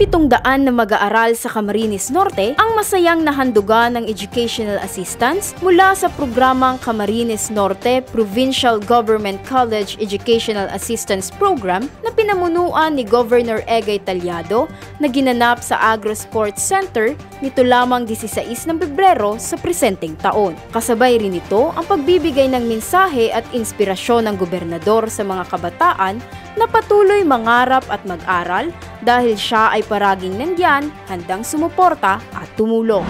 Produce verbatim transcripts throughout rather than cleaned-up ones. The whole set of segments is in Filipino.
pitong daan na mag-aaral sa Camarines Norte ang masayang nahandugan ng educational assistance mula sa programang Camarines Norte Provincial Government College Educational Assistance Program na pinamunuan ni Governor Egay Talyado na ginanap sa Agro Sports Center nito lamang disisays ng Pebrero sa presenteng taon. Kasabay rin ito ang pagbibigay ng mensahe at inspirasyon ng gobernador sa mga kabataan na patuloy mangarap at mag-aral dahil siya ay paraging nandyan, handang sumuporta at tumulong.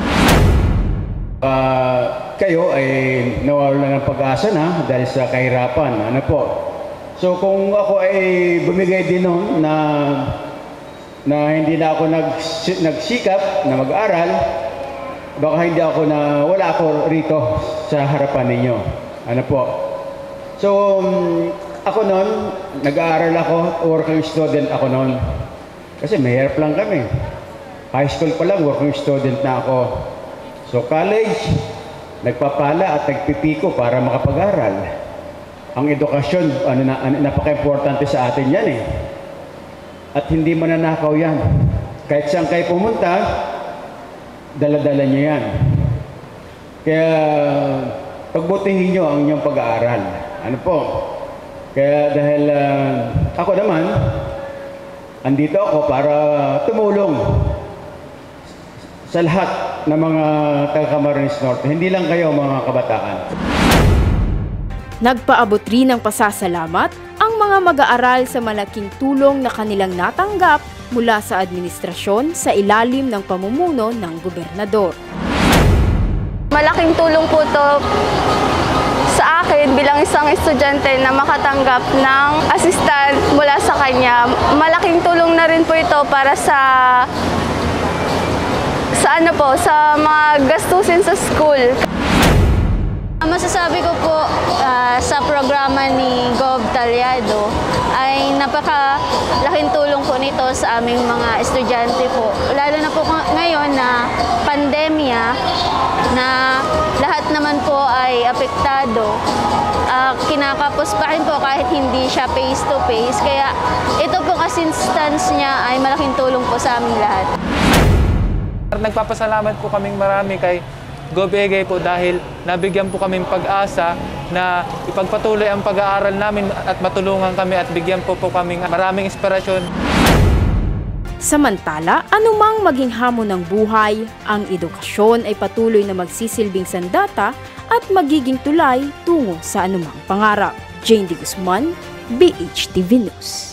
Uh, kayo ay nawawalan ng pag-asa na dahil sa kahirapan. Ano po? So kung ako ay bumigay din noon na, na hindi na ako nag, nagsikap na mag-aral, baka hindi ako na, wala ako rito sa harapan ninyo. Ano po? So um, ako noon, nag-aaral ako, working student ako noon. Kasi mahirap lang kami. High school pa lang, working student na ako. So college, nagpapala at nagpipiko para makapag-aral. Ang edukasyon, ano na, ano, napaka-importante sa atin yan eh. At hindi mananakaw yan. Kahit saan kayo pumunta, dala-dala niyo yan. Kaya pagbutihin niyo ang inyong pag-aaral. Ano po? Kaya dahil uh, ako naman, andito ako para tumulong sa lahat ng mga taga-Camarines Norte. Hindi lang kayo mga kabataan. Nagpaabot rin ng pasasalamat ang mga mag-aaral sa malaking tulong na kanilang natanggap mula sa administrasyon sa ilalim ng pamumuno ng gobernador. Malaking tulong po ito sa akin bilang isang estudyante na makatanggap ng assistant mula sa kanya. Malaking tulong na rin po ito para sa sa ano po, sa mga gastusin sa school. Masasabi ko po uh, sa programa ni Gov Talyado ay napakalaking tulong po nito sa aming mga estudyante po. Lalo na po ngayon na pandemya, na lahat naman po ay apektado. Uh, kinakapos pa rin po kahit hindi siya face-to-face. Kaya ito po assistance niya ay malaking tulong po sa aming lahat. Nagpapasalamat po kaming marami kay Gov Egay po dahil nabigyan po kaming pag-asa na ipagpatuloy ang pag-aaral namin at matulungan kami at bigyan po po kaming maraming inspirasyon. Samantala, anumang maging hamon ng buhay, ang edukasyon ay patuloy na magsisilbing sandata at magiging tulay tungo sa anumang pangarap. Jane D. Guzman, B H T V News.